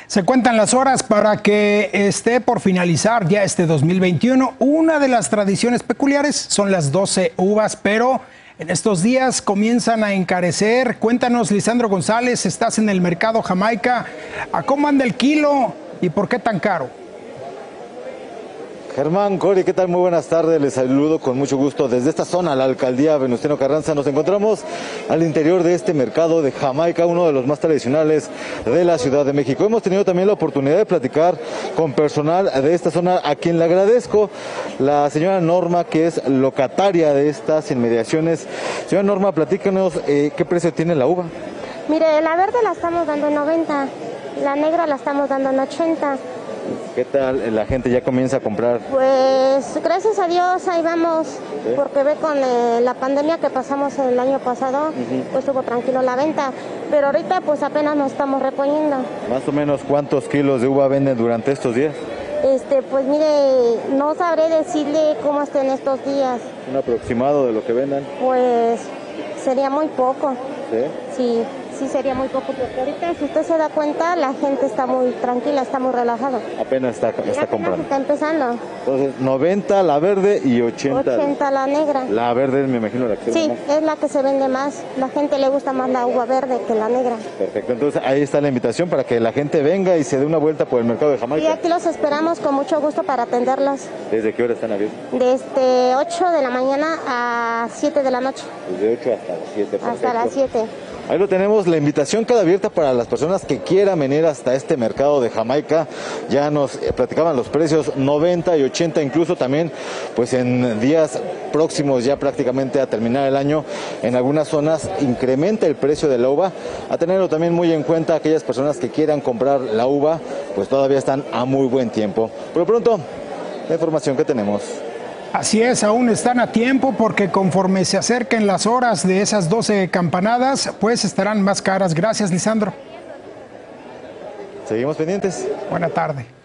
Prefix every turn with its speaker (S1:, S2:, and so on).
S1: Se cuentan las horas para que esté por finalizar ya este 2021. Una de las tradiciones peculiares son las 12 uvas, pero en estos días comienzan a encarecer. Cuéntanos, Lisandro González, estás en el mercado Jamaica. ¿A cómo anda el kilo y por qué tan caro?
S2: Germán, Cori, ¿qué tal? Muy buenas tardes, les saludo con mucho gusto desde esta zona, la alcaldía Venustiano Carranza. Nos encontramos al interior de este mercado de Jamaica, uno de los más tradicionales de la Ciudad de México. Hemos tenido también la oportunidad de platicar con personal de esta zona, a quien le agradezco, la señora Norma, que es locataria de estas inmediaciones. Señora Norma, platícanos, ¿qué precio tiene la uva?
S3: Mire, la verde la estamos dando en 90, la negra la estamos dando en 80.
S2: ¿Qué tal? ¿La gente ya comienza a comprar?
S3: Pues gracias a Dios ahí vamos, porque ve con la pandemia que pasamos el año pasado, pues estuvo tranquilo la venta, pero ahorita pues apenas nos estamos reponiendo.
S2: ¿Más o menos cuántos kilos de uva venden durante estos días?
S3: Pues mire, no sabré decirle cómo estén estos días.
S2: ¿Un aproximado de lo que vendan?
S3: Pues sería muy poco.
S2: ¿Sí?
S3: Sí, sería muy poco, porque ahorita, si usted se da cuenta, la gente está muy tranquila, está muy relajada.
S2: Apenas está comprando.
S3: Está empezando.
S2: Entonces, 90 la verde y 80
S3: la negra.
S2: La verde, me imagino, la que se vende más.
S3: Es la que se vende más. La gente le gusta más la uva verde que la negra.
S2: Perfecto, entonces ahí está la invitación para que la gente venga y se dé una vuelta por el mercado de Jamaica.
S3: Y aquí los esperamos con mucho gusto para atenderlos.
S2: ¿Desde qué hora están abiertos?
S3: Desde 8 de la mañana a 7 de la noche.
S2: Desde 8 hasta las 7. Perfecto.
S3: Hasta las 7.
S2: Ahí lo tenemos, la invitación queda abierta para las personas que quieran venir hasta este mercado de Jamaica. Ya nos platicaban los precios, 90 y 80, incluso también pues en días próximos ya prácticamente a terminar el año, en algunas zonas incrementa el precio de la uva. A tenerlo también muy en cuenta, aquellas personas que quieran comprar la uva, pues todavía están a muy buen tiempo. Por lo pronto, la información que tenemos.
S1: Así es, aún están a tiempo porque conforme se acerquen las horas de esas 12 campanadas, pues estarán más caras. Gracias, Lisandro.
S2: Seguimos pendientes.
S1: Buena tarde.